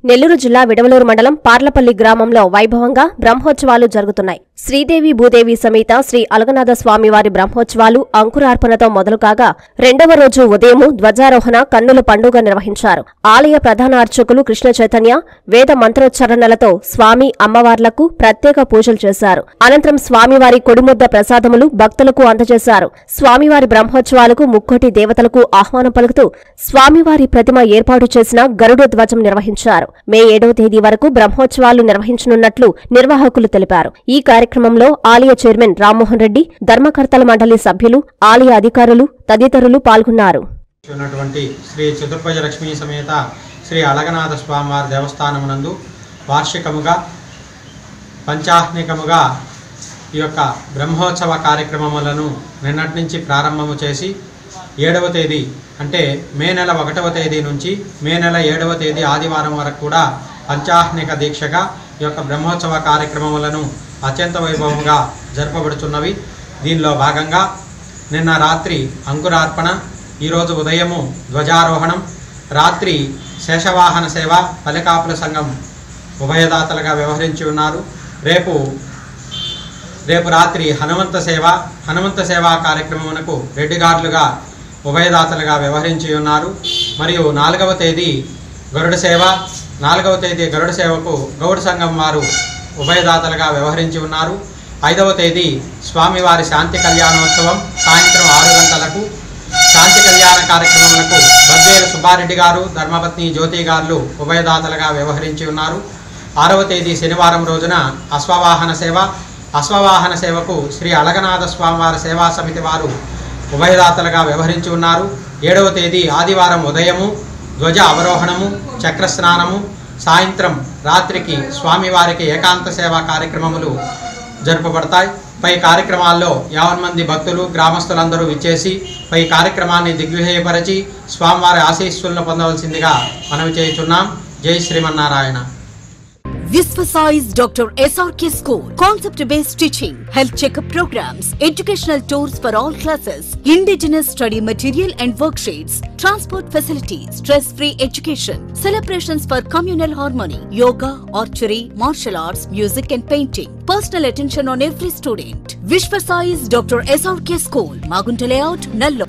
నెల్లూరు జిల్లా విడవలూరు మండలం పార్లపల్లి గ్రామంలో వైభవంగా బ్రహ్మోత్సవాలు జరుగుతున్నాయి. శ్రీదేవి భూదేవి సమేత శ్రీ అలగనాథ స్వామివారి బ్రహ్మోత్సవాలు అంకురార్పణతో మొదలుకాగా రెండవ రోజు ఉదయం ధ్వజారోహణ కన్నుల పండుగ నిర్వహించారు. ఆలయ ప్రధాన అర్చకులు కృష్ణ చైతన్య వేద మంత్రోచ్చరణలతో స్వామి అమ్మవార్లకు ప్రత్యేక పూజలు చేశారు. అనంతరం స్వామివారి కొడిముద్ద ప్రసాదములు భక్తులకు అందజేశారు. స్వామివారి బ్రహ్మోత్సవాలకు ముక్కోటి దేవతలకు ఆహ్వానం పలుకుతూ స్వామివారి ప్రతిమ ఏర్పాటు చేసిన గరుడ ధ్వజం నిర్వహించారు. మే 7వ తేదీ వరకు బ్రహ్మోత్సవాలు నిర్వహించనున్నట్లు నిర్వాహకులు తెలిపారు. ఈ కార్యక్రమంలో ఆలయ చైర్మన్ రామ్మోహన్ రెడ్డి, ధర్మకర్తల మండలి సభ్యులు, ఆలయ అధికారులు తదితరులు పాల్గొన్నారు. శ్రీ చతుర్భుజ లక్ష్మీ సమేత శ్రీ అలగనాథ స్వామివారి దేవస్థానమునందు వార్షికముగా పంచాహ్నికముగా ఈ యొక్క బ్రహ్మోత్సవ కార్యక్రమములను నిన్నటి నుంచి ప్రారంభము చేసి 7వ తేదీ అంటే మే నెల 1వ తేదీ నుంచి మే నెల 7వ తేదీ ఆదివారం వరకు కూడా పంచాహ్నిక దీక్షగా ఈ యొక్క బ్రహ్మోత్సవ కార్యక్రమములను అత్యంత వైభవంగా జరపబడుతున్నవి. దీనిలో భాగంగా నిన్న రాత్రి అంకురార్పణ, ఈరోజు ఉదయము ధ్వజారోహణం, రాత్రి శేషవాహన సేవ పల్లెకాపుల సంఘం ఉభయదాతలుగా వ్యవహరించి ఉన్నారు. రేపు రాత్రి హనుమంత సేవ కార్యక్రమమునకు రెడ్డిగారులుగా ఉభయదాతలుగా వ్యవహరించి ఉన్నారు. మరియు 4వ తేదీ గరుడ సేవ, 4వ తేదీ గరుడ సేవకు గౌడ సంఘం వారు ఉభయదాతలుగా వ్యవహరించి ఉన్నారు. 5వ తేదీ స్వామివారి శాంతి కళ్యాణోత్సవం సాయంత్రం 6 గంటలకు శాంతి కళ్యాణ కార్యక్రమములకు బద్వేలు సుబ్బారెడ్డి గారు, ధర్మపత్ని జ్యోతి గారు ఉభయదాతలుగా వ్యవహరించి ఉన్నారు. 6వ తేదీ శనివారం రోజున అశ్వవాహన సేవకు శ్రీ అలగనాథ స్వామివారి సేవా సమితి వారు ఉభయదాతలుగా వ్యవహరించి ఉన్నారు. 7వ తేదీ ఆదివారం ఉదయము ధ్వజ అవరోహణము, చక్రస్నానము, సాయంత్రం రాత్రికి స్వామివారికి ఏకాంత సేవా కార్యక్రమములు జరుపబడతాయి. పై కార్యక్రమాల్లో 50 మంది భక్తులు, గ్రామస్తులందరూ విచ్చేసి పై కార్యక్రమాన్ని దిగ్విజయపరిచి స్వామివారి ఆశీస్సులను పొందవలసిందిగా మనవి చేయుచున్నాం. జై Srimannarayana. Visvasize Dr. SRK School. Concept-based teaching, health checkup programs, educational tours for all classes, indigenous study material and worksheets, transport facilities, stress-free education, celebrations for communal harmony, yoga, archery, martial arts, music and painting. Personal attention on every student. Visvasize Dr. SRK School, Magunta Layout, Nellore.